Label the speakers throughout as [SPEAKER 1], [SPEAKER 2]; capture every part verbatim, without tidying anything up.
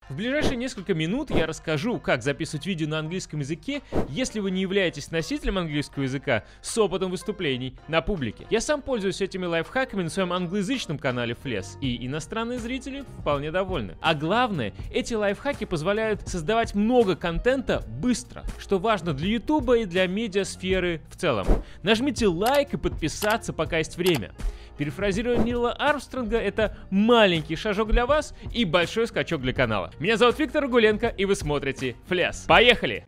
[SPEAKER 1] В ближайшие несколько минут я расскажу, как записывать видео на английском языке, если вы не являетесь носителем английского языка с опытом выступлений на публике. Я сам пользуюсь этими лайфхаками на своем англоязычном канале Флес, и иностранные зрители вполне довольны. А главное, эти лайфхаки позволяют создавать много контента быстро, что важно для Ютуба и для медиасферы в целом. Нажмите лайк и подписаться, пока есть время. Перефразируя Нила Армстронга, это маленький шажок для вас и большой скачок для канала. Меня зовут Виктор Гуленко, и вы смотрите Флес. Поехали!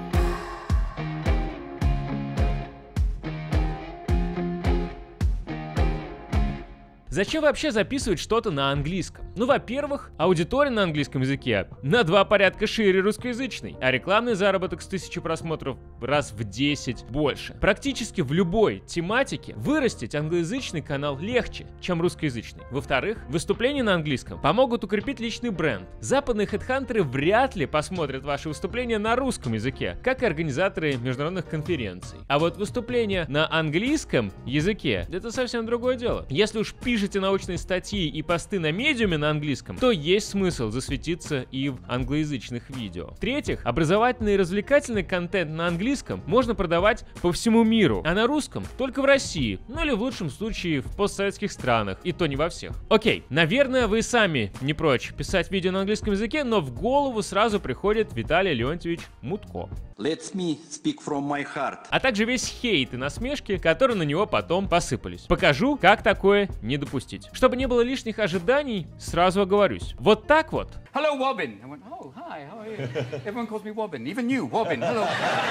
[SPEAKER 1] Зачем вообще записывать что-то на английском? Ну, во-первых, аудитория на английском языке на два порядка шире русскоязычной, а рекламный заработок с тысячи просмотров раз в десять больше. Практически в любой тематике вырастить англоязычный канал легче, чем русскоязычный. Во-вторых, выступления на английском помогут укрепить личный бренд. Западные хедхантеры вряд ли посмотрят ваши выступления на русском языке, как и организаторы международных конференций. А вот выступления на английском языке — это совсем другое дело. Если уж пишете Пишите научные статьи и посты на медиуме на английском, то есть смысл засветиться и в англоязычных видео. В-третьих, образовательный и развлекательный контент на английском можно продавать по всему миру, а на русском только в России, ну или в лучшем случае в постсоветских странах, и то не во всех. Окей, наверное, вы сами не прочь писать видео на английском языке, но в голову сразу приходит Виталий Леонтьевич Мутко.
[SPEAKER 2] Let me speak from my heart.
[SPEAKER 1] А также весь хейт и насмешки, которые на него потом посыпались. Покажу, как такое не допустить. Чтобы не было лишних ожиданий, сразу оговорюсь. Вот так вот.
[SPEAKER 3] Hello, Wobbin. I went, oh, hi, how are you? Everyone calls me Wobbin, even you, Wobbin. Hello.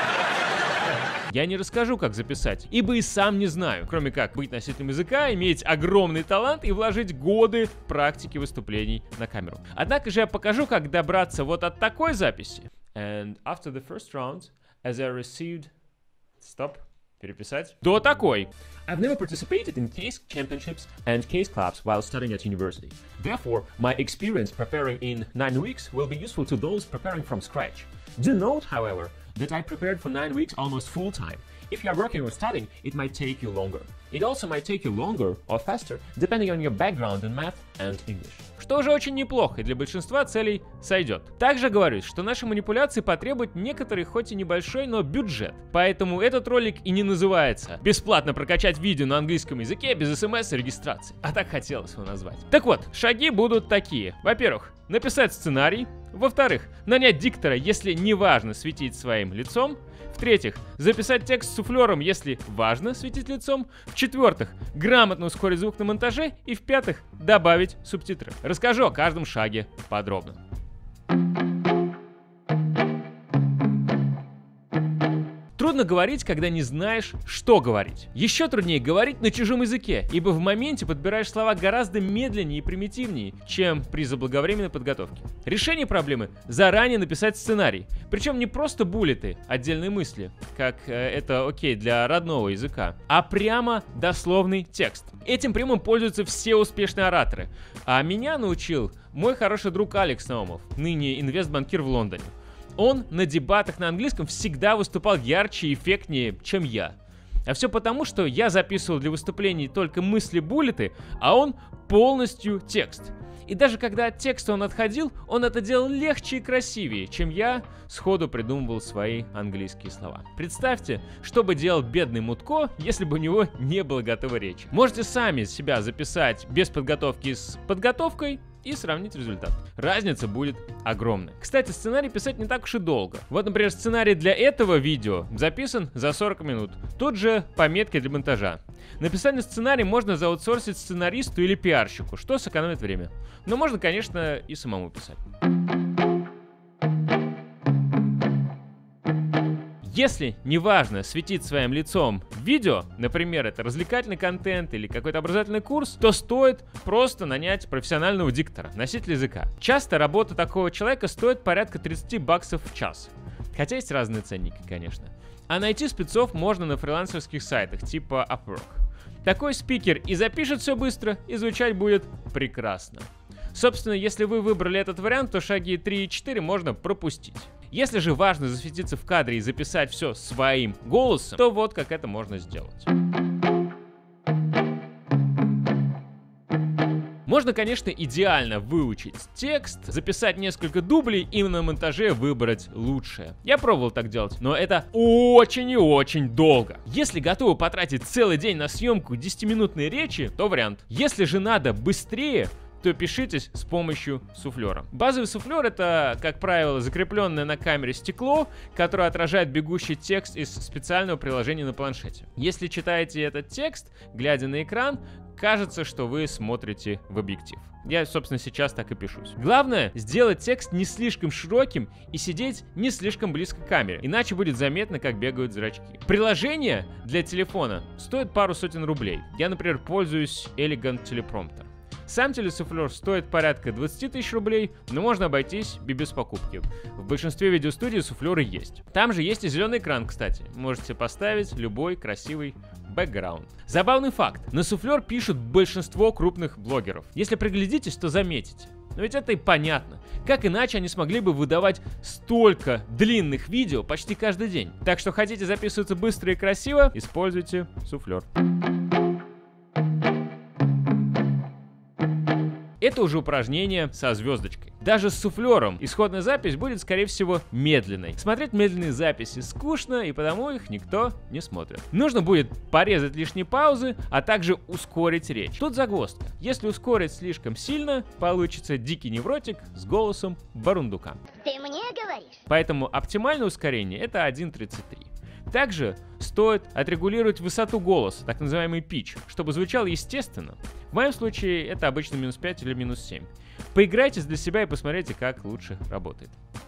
[SPEAKER 1] Я не расскажу, как записать, ибо и сам не знаю, кроме как быть носителем языка, иметь огромный талант и вложить годы практики выступлений на камеру. Однако же я покажу, как добраться вот от такой записи. And after the first round, as I received... Stop. Переписать. До такой.
[SPEAKER 4] I've never participated in case championships and case clubs while studying at university. Therefore, my experience preparing in nine weeks will be useful to those preparing from scratch. Do note, however, that I prepared for nine weeks almost full time. If you are working or studying, it might take you longer. It also might take you longer or faster, depending on your background in math and English.
[SPEAKER 1] Что уже очень неплохо и для большинства целей сойдет. Также говорю, что наши манипуляции потребуют некоторый, хоть и небольшой, но бюджет. Поэтому этот ролик и не называется «Бесплатно прокачать видео на английском языке без смс и регистрации». А так хотелось его назвать. Так вот, шаги будут такие. Во-первых, написать сценарий. Во-вторых, нанять диктора, если не важно светить своим лицом. В-третьих, записать текст с суфлером, если важно светить лицом. В-четвертых, грамотно ускорить звук на монтаже. И в-пятых, добавить субтитры. Расскажу о каждом шаге подробно. Трудно говорить, когда не знаешь, что говорить. Еще труднее говорить на чужом языке, ибо в моменте подбираешь слова гораздо медленнее и примитивнее, чем при заблаговременной подготовке. Решение проблемы – заранее написать сценарий. Причем не просто буллеты, отдельные мысли, как э, это окей для родного языка, а прямо дословный текст. Этим приемом пользуются все успешные ораторы. А меня научил мой хороший друг Алекс Наумов, ныне инвестбанкир в Лондоне. Он на дебатах на английском всегда выступал ярче и эффектнее, чем я. А все потому, что я записывал для выступлений только мысли-буллеты, а он полностью текст. И даже когда от текста он отходил, он это делал легче и красивее, чем я сходу придумывал свои английские слова. Представьте, что бы делал бедный Мутко, если бы у него не было готовой речи. Можете сами себя записать без подготовки с подготовкой и сравнить результат. Разница будет огромная. Кстати, сценарий писать не так уж и долго. Вот, например, сценарий для этого видео записан за сорок минут. Тут же пометки для монтажа. Написание сценария можно заутсорсить сценаристу или пиарщику, что сэкономит время. Но можно, конечно, и самому писать. Если неважно светить своим лицом в видео, например, это развлекательный контент или какой-то образовательный курс, то стоит просто нанять профессионального диктора, носителя языка. Часто работа такого человека стоит порядка тридцать баксов в час. Хотя есть разные ценники, конечно. А найти спецов можно на фрилансерских сайтах типа Upwork. Такой спикер и запишет все быстро, и звучать будет прекрасно. Собственно, если вы выбрали этот вариант, то шаги три и четыре можно пропустить. Если же важно засветиться в кадре и записать все своим голосом, то вот как это можно сделать. Можно, конечно, идеально выучить текст, записать несколько дублей и на монтаже выбрать лучшее. Я пробовал так делать, но это очень и очень долго. Если готовы потратить целый день на съемку десятиминутной речи, то вариант. Если же надо быстрее, то пишитесь с помощью суфлера. Базовый суфлер — это, как правило, закрепленное на камере стекло, которое отражает бегущий текст из специального приложения на планшете. Если читаете этот текст, глядя на экран, кажется, что вы смотрите в объектив. Я, собственно, сейчас так и пишусь. Главное — сделать текст не слишком широким и сидеть не слишком близко к камере, иначе будет заметно, как бегают зрачки. Приложение для телефона стоит пару сотен рублей. Я, например, пользуюсь Elegant Teleprompter. Сам телесуфлер стоит порядка двадцать тысяч рублей, но можно обойтись и без покупки. В большинстве видеостудий суфлеры есть. Там же есть и зеленый экран, кстати. Можете поставить любой красивый бэкграунд. Забавный факт. На суфлер пишут большинство крупных блогеров. Если приглядитесь, то заметите. Но ведь это и понятно. Как иначе они смогли бы выдавать столько длинных видео почти каждый день? Так что хотите записываться быстро и красиво, используйте суфлер. Это уже упражнение со звездочкой. Даже с суфлером исходная запись будет, скорее всего, медленной. Смотреть медленные записи скучно, и потому их никто не смотрит. Нужно будет порезать лишние паузы, а также ускорить речь. Тут загвоздка. Если ускорить слишком сильно, получится дикий невротик с голосом бурундука.
[SPEAKER 5] Ты мне говоришь?
[SPEAKER 1] Поэтому оптимальное ускорение — это один тридцать три. Также стоит отрегулировать высоту голоса, так называемый pitch, чтобы звучал естественно. В моем случае это обычно минус пять или минус семь. Поиграйтесь для себя и посмотрите, как лучше работает.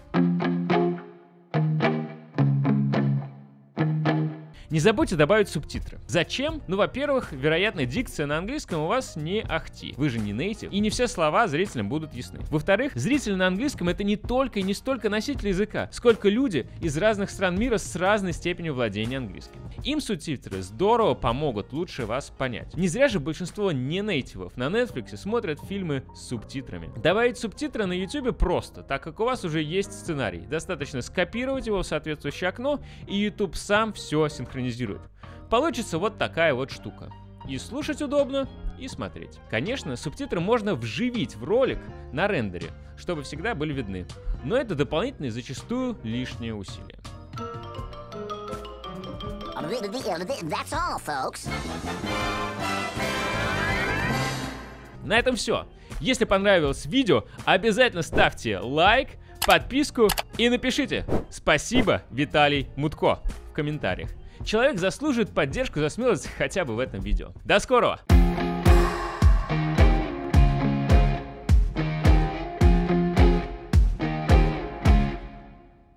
[SPEAKER 1] Не забудьте добавить субтитры. Зачем? Ну, во-первых, вероятно, дикция на английском у вас не ахти. Вы же не нейтив, и не все слова зрителям будут ясны. Во-вторых, зрители на английском — это не только и не столько носители языка, сколько люди из разных стран мира с разной степенью владения английским. Им субтитры здорово помогут лучше вас понять. Не зря же большинство не нейтивов на Netflix смотрят фильмы с субтитрами. Добавить субтитры на YouTube просто, так как у вас уже есть сценарий. Достаточно скопировать его в соответствующее окно, и YouTube сам все синхронизирует. Получится вот такая вот штука. И слушать удобно, и смотреть. Конечно, субтитры можно вживить в ролик на рендере, чтобы всегда были видны. Но это дополнительные, зачастую лишние усилия.
[SPEAKER 5] That's all, folks.
[SPEAKER 1] На этом все. Если понравилось видео, обязательно ставьте лайк, подписку и напишите «Спасибо, Виталий Мутко» в комментариях. Человек заслуживает поддержку за смелость хотя бы в этом видео. До скорого!